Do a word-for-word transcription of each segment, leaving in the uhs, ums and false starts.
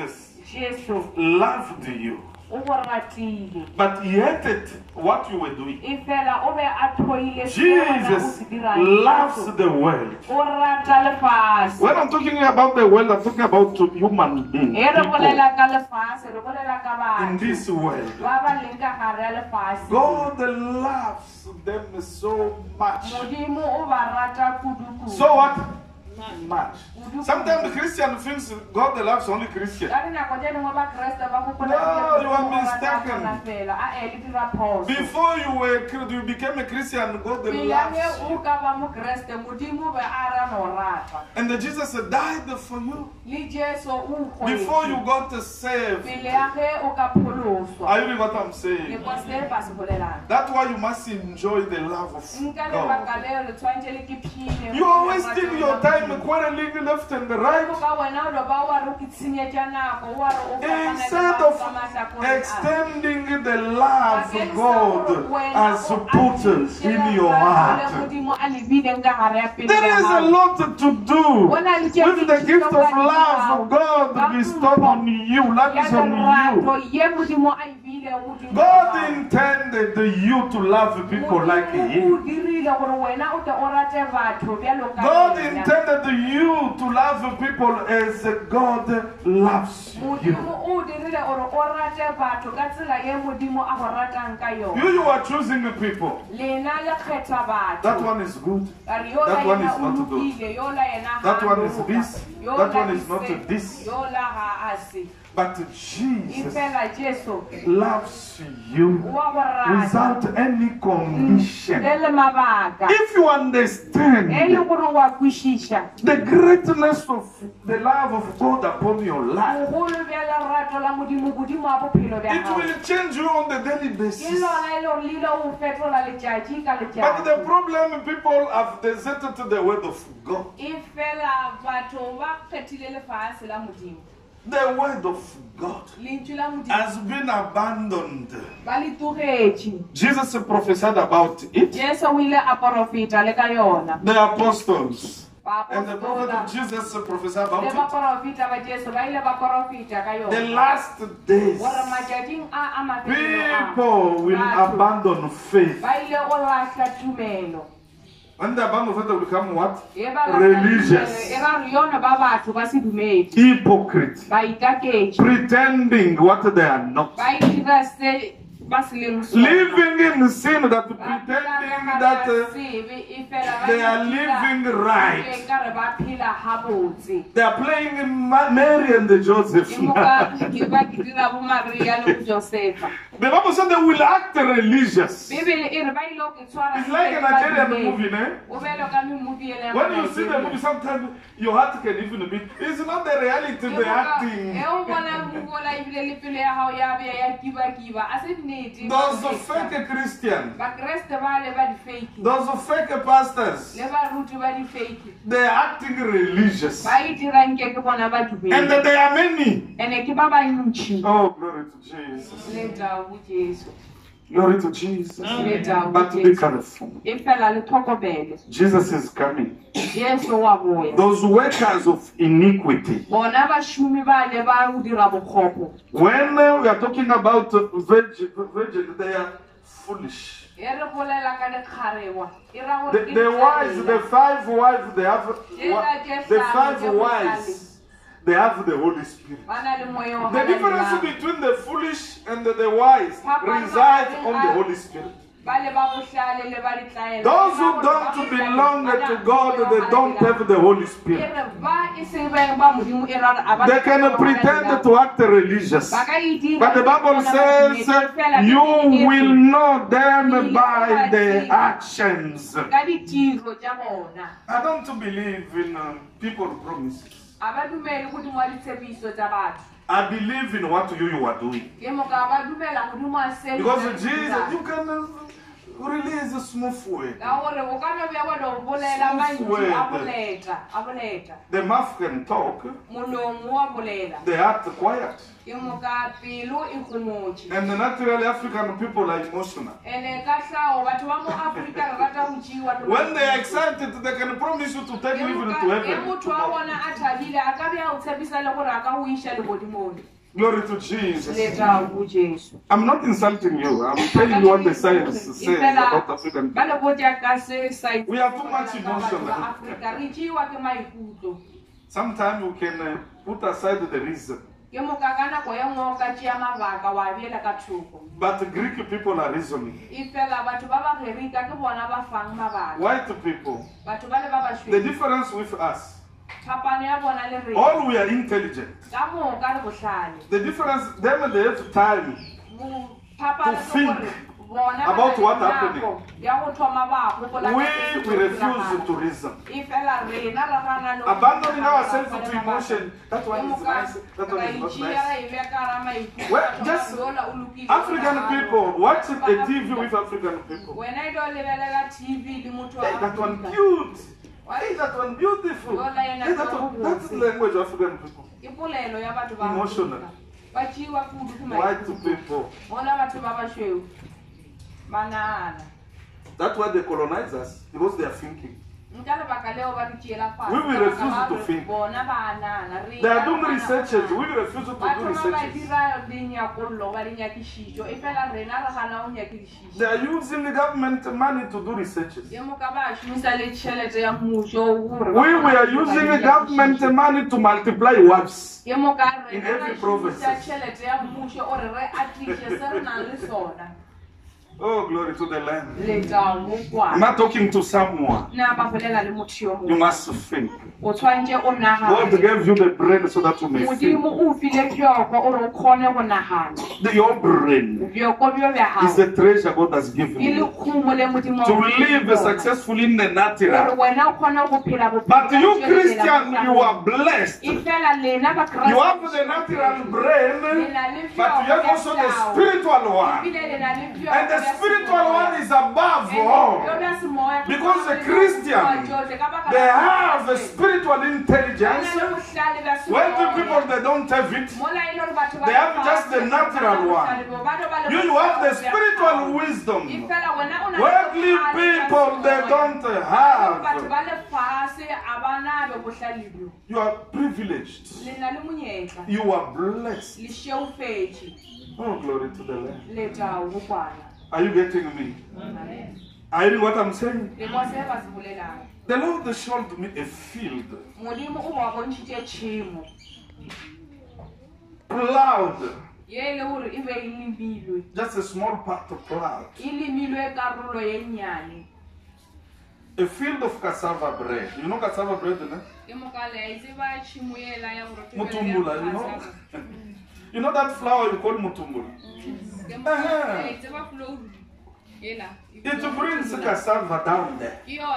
Jesus loved you. But he hated what you were doing. Jesus loves the world. When I'm talking about the world, I'm talking about human beings. People in this world. God loves them so much. So what? Much. Sometimes the Christian thinks God loves only Christians. No, you are mistaken. Before you were you became a Christian, God loves you. And the Jesus died for you. Before you got saved. Are you reading what I'm saying? That's why you must enjoy the love of God. You are wasting your time quarreling left and right. Instead of extending the love God has put in your heart. There is a lot to do with the gift of love God bestowed on you. Love is on you. God intended you to love people like Him. God intended you to love people as God loves you. You, you are choosing people. That one is good. That one is not good. That one is this. That one is not this. But Jesus loves you without any condition. If you understand the greatness of the love of God upon your life, it will change you on the daily basis. But the problem, people have deserted the word of God. The word of God has been abandoned. Jesus prophesied about it. The apostles and the prophet of Jesus prophesied about it. The last days, people will abandon faith. When the abandon faith will become what? Religious. Hypocrite. Pretending what they are not. Living in sin, that pretending that uh, they are living right. They are playing Mary and the Joseph. The Bible said they will act religious. It's like a Nigerian movie, eh? When you see the movie, sometimes your heart can even beat. It's not the reality, the acting. Those are fake Christians. Those are fake pastors. They are acting religious. And they are many. Oh, glory to Jesus. Glory to Jesus. But be careful. Jesus is coming. Those workers of iniquity. When uh, we are talking about virgin, virgin, they are foolish. The, the wise, the five wives, they have the five wise. They have the Holy Spirit. The difference between the foolish and the wise resides on the Holy Spirit. Those who don't belong to God, they don't have the Holy Spirit. They can pretend to act religious. But the Bible says, you will know them by their actions. I don't believe in uh, people's promises. I believe in what you, you are doing. Because Jesus, you can, release a smooth word. The mouth can talk, the heart quiet. And the natural African people are emotional. When they are excited, they can promise you to take you even to heaven. Glory to Jesus. I'm not insulting you. I'm telling you what the science says about African people. We are too much emotional. Sometimes we can uh, put aside the reason. But Greek people are reasoning. White people, the difference with us, all we are intelligent. The difference, them they have time to think about what happening. We, we refuse to reason. Abandoning ourselves to emotion. That one is nice, that one is not nice. Well, just African people, watch a T V with African people. Hey, that one cute. Hey, that one beautiful. Hey, that one, that's the language of African people. Emotional. White people. That's why they colonize us, because they are thinking. We will refuse to think. They are doing researches. We will refuse to do researches. They are using the government money to do researches. We were using the government money to multiply wives in every province. Oh, glory to the Lamb. I'm not talking to someone. You must think. God gave you the brain so that you may think. The, your brain is the treasure God has given you to live successfully in the natural. But you Christian, you are blessed. You have the natural brain, but you have also the spiritual one. And the spiritual one is above all. Because the Christian, they have a spiritual intelligence. When the people, they don't have it, they have just the natural one. You have the spiritual wisdom. Worldly people, they don't have. You are privileged. You are blessed. Oh, glory to the Lamb. Are you getting me? Amen. Are you hearing what I'm saying? The Lord showed me a field. Cloud. Just a small part of cloud. A field of cassava bread. You know cassava bread, no? Mutumbula, you know? You know that flour you call mutumbula? Uh-huh. It brings cassava down there.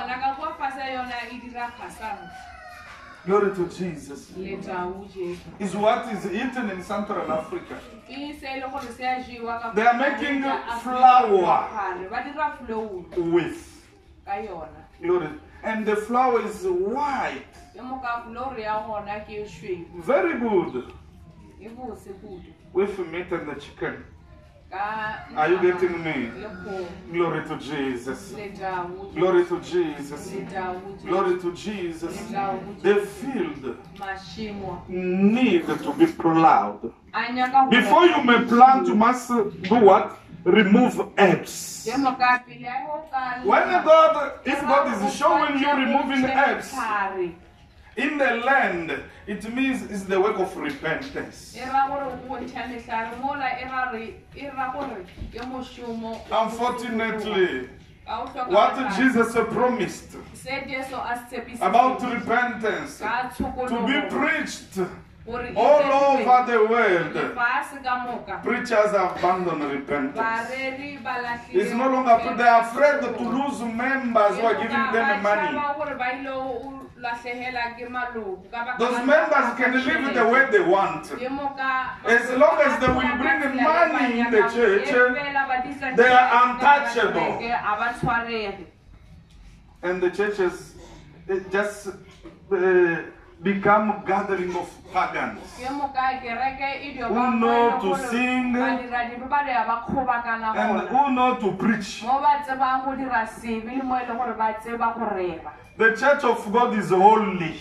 Glory to Jesus. Is what is eaten in Central Africa. They are making flour with. Glory. And the flour is white. Very good. With meat and the chicken. Are you getting me? Glory to Jesus. Glory to Jesus. Glory to Jesus. The field needs to be plowed. Before you may plant, you must do what? Remove herbs. When God, if God is showing you removing herbs in the land, it means it's the work of repentance. Unfortunately, what Jesus promised about repentance to be preached all over the world, preachers abandon repentance. It's no longer, they are afraid to lose members who are giving them money. Those members can live the way they want. As long as they will bring money in the church, they are untouchable. And the churches it just uh, become gathering of pagans who know to sing and who know to preach. The church of God is holy.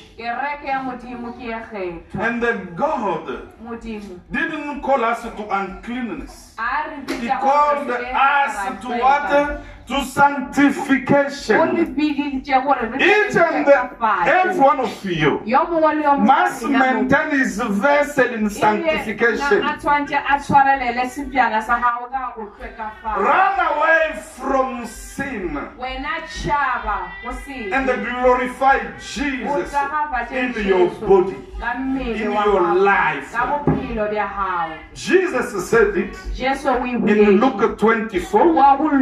And the God didn't call us to uncleanness. He called us to what? To sanctification. Each and every one of you must maintain his vessel in sanctification. Run away from sin and glorify Jesus in your body, in your life. Jesus said it in Luke twenty-four.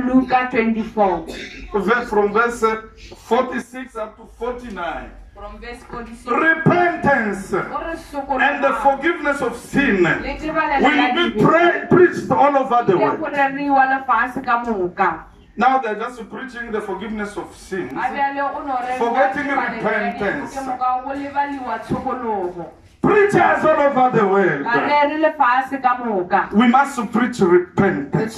From verse forty-six up to forty-nine. Repentance and the forgiveness of sin will be preached all over the world. Now they're just preaching the forgiveness of sins, forgetting repentance. Preachers all over the world, we must preach repentance.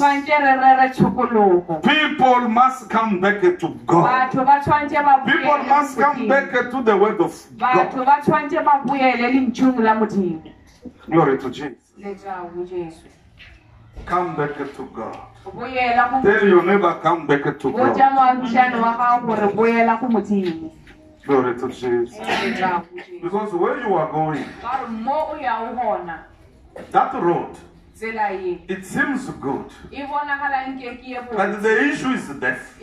People must come back to God. People must come back to the word of God. Glory to Jesus. Come back to God. Tell your neighbor, come back to God. Glory to Jesus. Because where you are going, that road, it seems good, but the issue is death.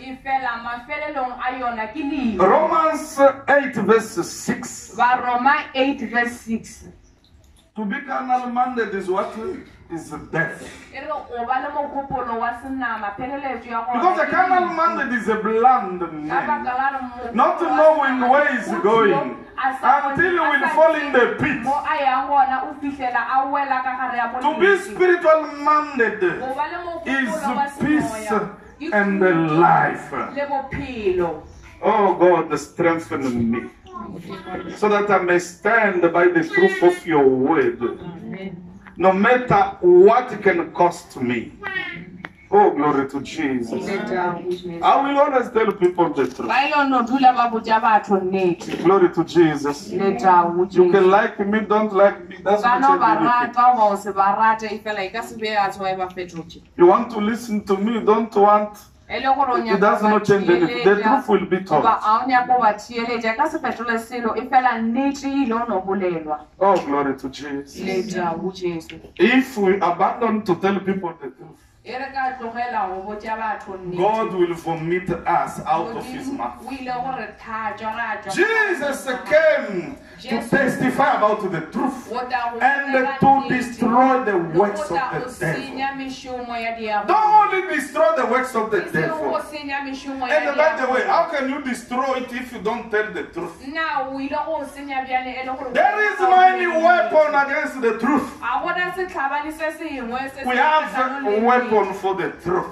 Romans eight verse six. To be carnal minded is what? Is death. Because the carnal minded is a blind man, not knowing where he's going until he will fall in the pit. To be spiritual minded is peace and life. Oh God, strengthen me so that I may stand by the truth of your word. No matter what it can cost me. Oh, glory to Jesus. I will always tell people the truth. Glory to Jesus. You can like me, don't like me. That's not anything. You want to listen to me, don't want. It does not change anything. The truth will be told. Oh, glory to Jesus. If we abandon to tell people the truth, God will vomit us out of his mouth. Jesus came to testify about the truth and to destroy the works of the devil. Don't only destroy the works of the devil. And by the way, how can you destroy it if you don't tell the truth? There is no any weapon against the truth. We have a weapon for the truth.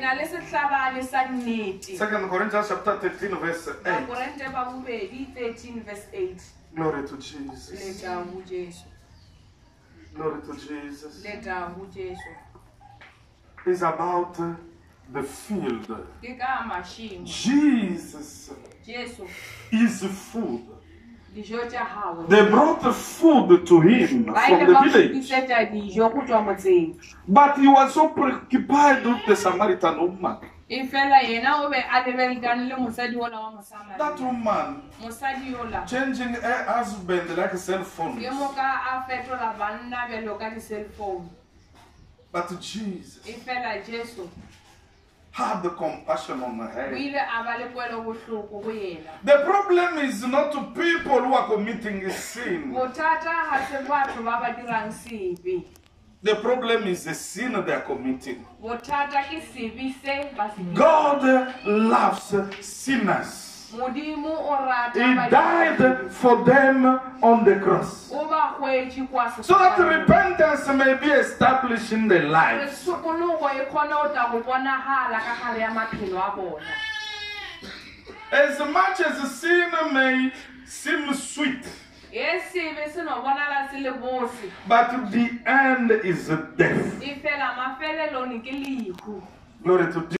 Second Corinthians chapter thirteen verse eight. Glory to Jesus. Glory to Jesus. It's about uh, the field. Jesus is food. They brought food to him from the village. But he was so preoccupied with the Samaritan woman. That woman changing her husband like a cell phone. But Jesus had the compassion on her. The problem is not to people who are committing sin. The problem is the sin they are committing. God loves sinners. He died for them on the cross. So that repentance may be established in their lives. As much as sin may seem sweet, but the end is death. Glory to Jesus.